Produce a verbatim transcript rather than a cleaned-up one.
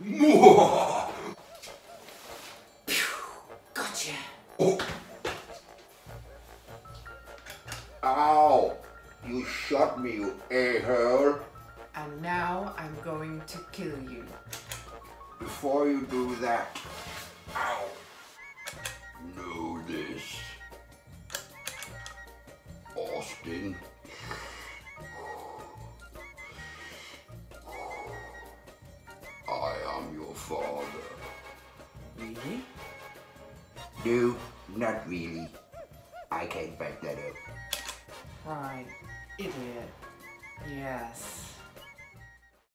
Gotcha. Oh. Ow! You shot me, you a-hole. And now I'm going to kill you. Before you do that, ow! Know this. Austin. I am your father. Really? No, not really. I can't back that up. Right, idiot. Yes.